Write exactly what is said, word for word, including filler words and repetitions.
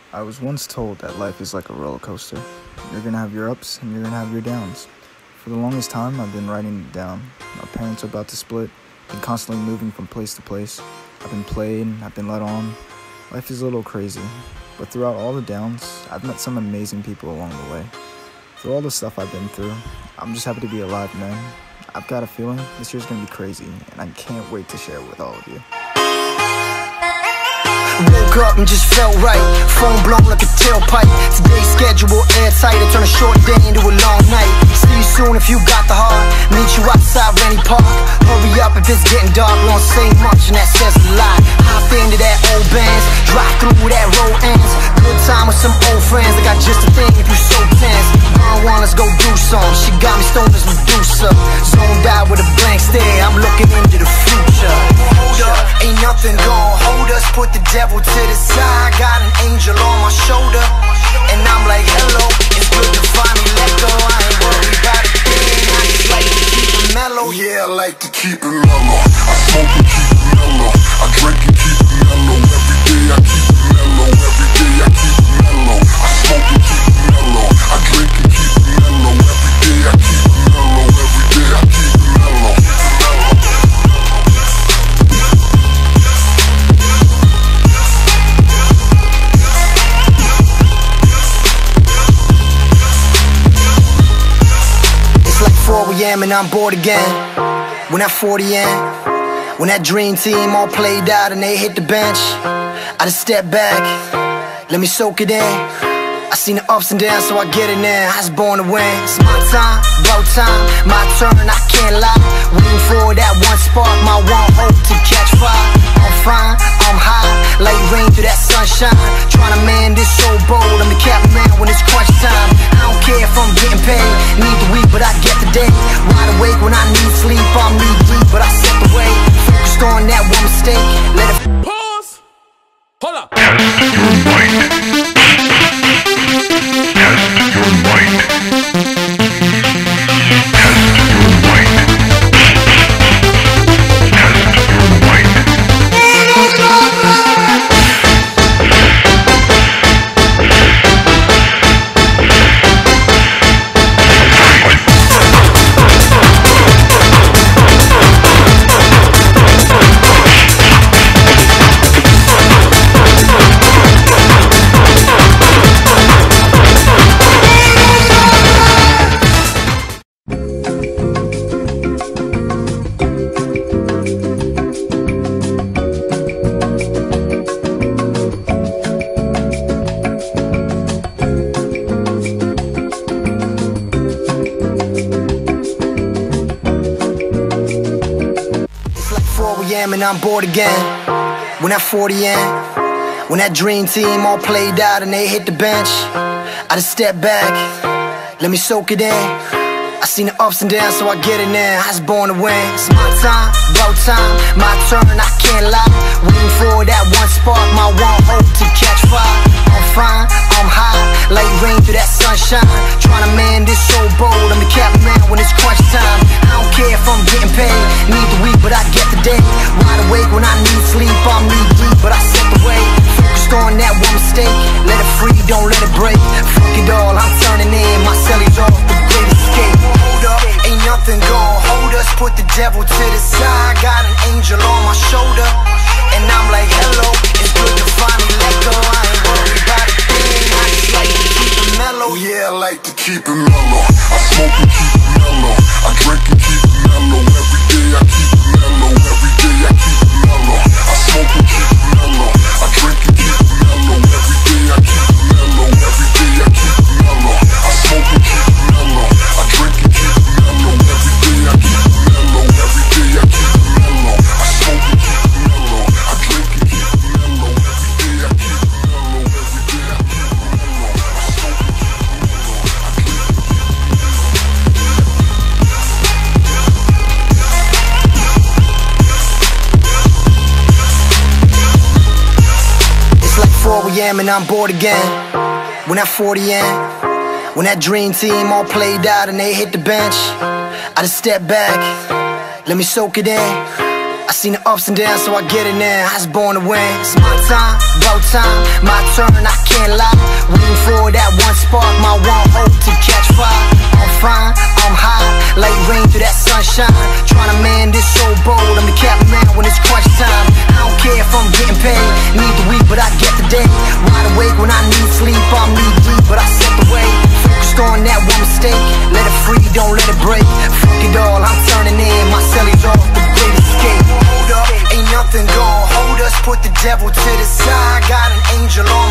I was once told that life is like a roller coaster. You're gonna have your ups and you're gonna have your downs. For the longest time, I've been writing it down. My parents are about to split, been constantly moving from place to place. I've been played, I've been let on. Life is a little crazy, but throughout all the downs, I've met some amazing people along the way. Through all the stuff I've been through, I'm just happy to be alive, man. I've got a feeling this year's gonna be crazy, and I can't wait to share it with all of you. Woke up and just felt right, phone blown like a tailpipe. Today's schedule airtight, I turn a short day into a long night. See you soon if you got the heart, meet you outside Rennie Park. Hurry up if it's getting dark, we don't say much and that says a lot. Hop into that old Benz, drive through that road ends. Good time with some old friends, I got just a thing if you so tense. I want let's go do some, she got me stoned as Medusa. Zoned out with a blank stare, I'm looking into the future. Hold up, ain't nothing gon' hold us, put the devil to the side, got an angel on my shoulder, and I'm like, hello, it's good to finally let go. I ain't worried about a thing, I just like to keep it mellow. Yeah, I like to keep it mellow. I smoke and keep it mellow, I drink and keep it mellow. Every day I keep it mellow, every day I keep it mellow. I smoke and keep it mellow, I drink and keep it mellow. Every day I keep it mellow, every day I keep it mellow. four A M and I'm bored again. When that forty in, when that dream team all played out and they hit the bench, I just step back, let me soak it in. I seen the ups and downs, so I get it now. I was born to win. It's my time, about time, my turn, I can't lie. Waiting for that one spark, my one hope to catch fire. I'm fine, I'm high, like rain through that sunshine. Trying to man this so bold, I'm the captain man when it's crunch time. I don't care if I'm getting paid, need the week but I get the day. Wide awake when I need sleep, I'm knee deep but I set the way. Focused on that one mistake, let it pause. Hold up. Test your mind. Test your mind. Test your mind. Test your mind. and I'm bored again. When that forty in, when that dream team all played out and they hit the bench, I just step back, let me soak it in. I seen the ups and downs, so I get it now. I was born to win. It's my time, about time, my turn, I can't lie. Waiting for that one spark, my one hope to catch fire. I'm fine, I'm high, like rain through that sunshine. Trying to man this so bold, I'm the captain man when it's crunch time. I don't care if I'm getting paid, need the week but I get the day. Wide awake when I need sleep, I'm knee deep but I set the way. Focused on that one mistake, let it free, don't let it break. Fuck it all, I'm turning in, my cellies off, the great escape. Hold up, ain't nothing gon' hold us, put the devil to the side. Got an angel on my shoulder, and I'm like, hello, it's good to finally let go. I ain't worried about a thing, I just like to keep it mellow. Yeah, I like to keep it mellow. I smoke and keep it mellow, I drink and keep it mellow. Every day I keep it mellow, every day I keep it mellow. I smoke and keep it mellow, I drink and keep it mellow. Every day I keep it mellow, every day I keep it mellow. I smoke and keep it mellow, I drink and keep it mellow. Every day I keep it mellow, every day I keep it mellow. I smoke and keep it mellow, I drink and keep it mellow. Every day I keep it mellow, every day I keep it mellow. I smoke and keep it mellow, I keep it mellow. It's like four A M and I'm bored again. When that forty in, when that dream team all played out and they hit the bench, I just step back, let me soak it in. I seen the ups and downs, so I get it now. I was born to win. It's my time, about time, my turn, I can't lie. Wide awake when I need sleep, I'm knee deep, but I set the way. Focused on that one mistake, let it free, don't let it break. Fuck it all, I'm turning in, my cellies off, the great escape. Hold up, ain't nothing gon' hold us, put the devil to the side. Got an angel on